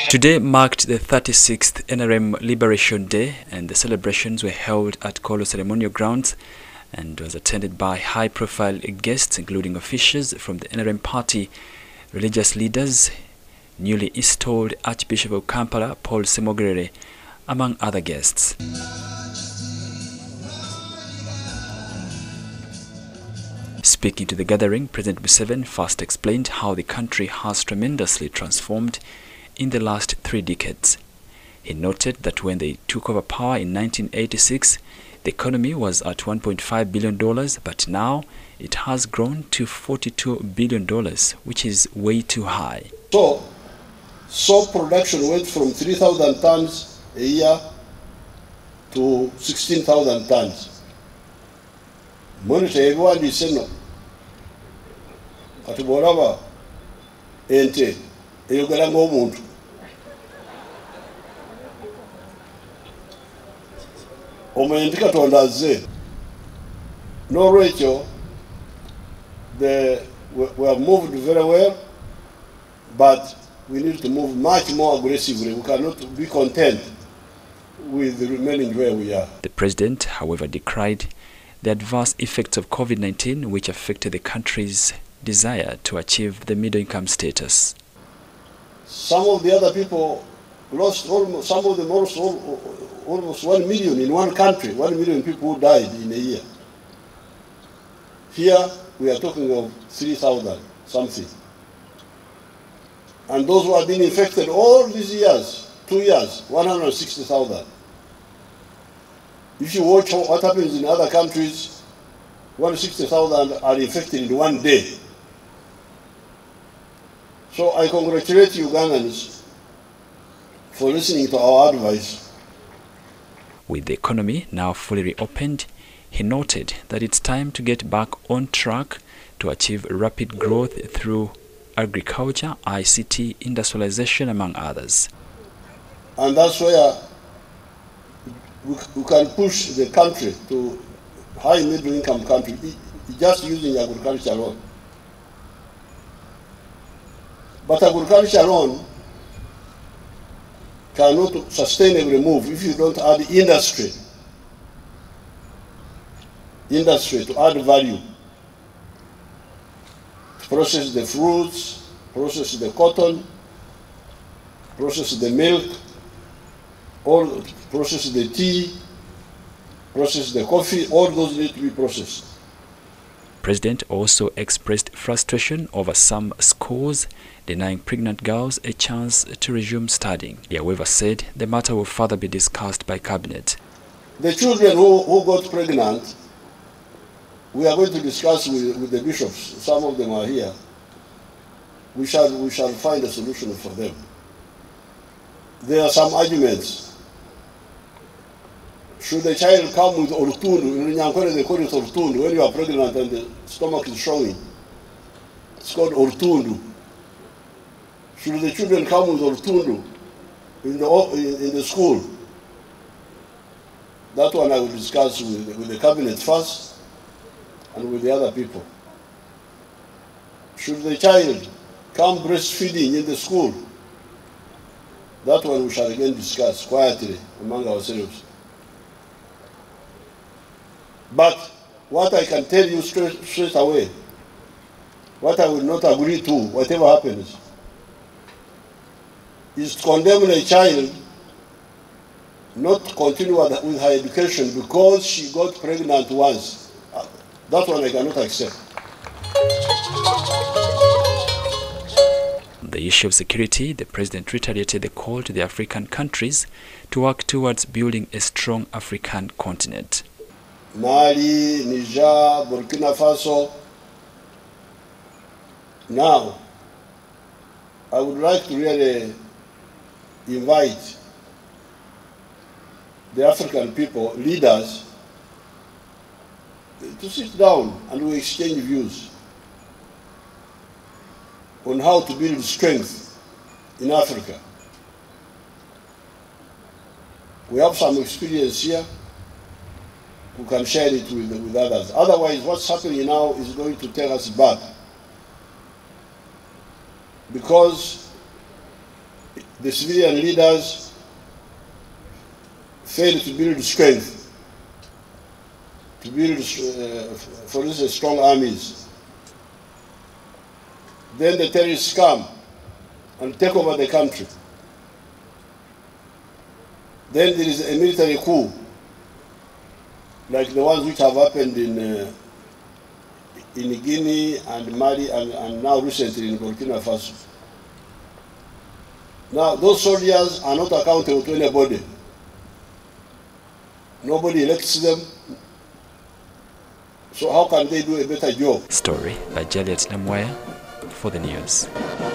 Today marked the 36th NRM Liberation Day, and the celebrations were held at Kolo Ceremonial Grounds and was attended by high-profile guests, including officials from the NRM party, religious leaders, newly installed Archbishop of Kampala, Paul Ssemogerere, among other guests. Speaking to the gathering, President Museveni first explained how the country has tremendously transformed in the last 3 decades. He noted that when they took over power in 1986, the economy was at $1.5 billion, but now it has grown to $42 billion, which is way too high. So soap production went from 3,000 tons a year to 16,000 tons. Monitor everyone is saying no. At Borava, ente, eyogala ng'omuntu. Omuntu Katonda azze. N'olwekyo, we have moved very well, but we need to move much more aggressively. We cannot be content with remaining where we are. The president, however, decried the adverse effects of COVID-19, which affected the country's desire to achieve the middle-income status. Some of the other people lost almost, some of them lost almost 1 million in one country, 1 million people who died in a year. Here, we are talking of 3,000 something. And those who have been infected all these years, 2 years, 160,000. If you watch what happens in other countries, 160,000 are infected in one day. So I congratulate Ugandans for listening to our advice. With the economy now fully reopened, he noted that it's time to get back on track to achieve rapid growth through agriculture, ICT, industrialization, among others. And that's where we can push the country to high middle-income country just using agriculture alone. But agriculture alone cannot sustainably move if you don't add industry. Industry to add value. To process the fruits, process the cotton, process the milk, all process the tea, process the coffee, all those need to be processed. The president also expressed frustration over some schools denying pregnant girls a chance to resume studying. He, however, said the matter will further be discussed by cabinet. The children who got pregnant, we are going to discuss with the bishops. Some of them are here. We shall find a solution for them. There are some arguments. Should the child come with ortundu? In Nyankore they call it ortundu. When you are pregnant and the stomach is showing, it's called ortundu. Should the children come with ortundu in the school? That one I will discuss with the cabinet first and with the other people. Should the child come breastfeeding in the school? That one we shall again discuss quietly among ourselves. But what I can tell you straight away, what I will not agree to, whatever happens, is to condemn a child not to continue with her education because she got pregnant once. That one I cannot accept. On the issue of security, the president reiterated the call to the African countries to work towards building a strong African continent. Mali, Niger, Burkina Faso. Now, I would like to really invite the African people, leaders, to sit down and we exchange views on how to build strength in Africa. We have some experience here. We can share it with others. Otherwise, what's happening now is going to take us back. Because the civilian leaders fail to build strength, to build, for instance, strong armies. Then the terrorists come and take over the country. Then there is a military coup, like the ones which have happened in Guinea and Mali and now recently in Burkina Faso. Now, those soldiers are not accountable to anybody. Nobody elects them. So how can they do a better job? Story by Juliet Namwaya for the news.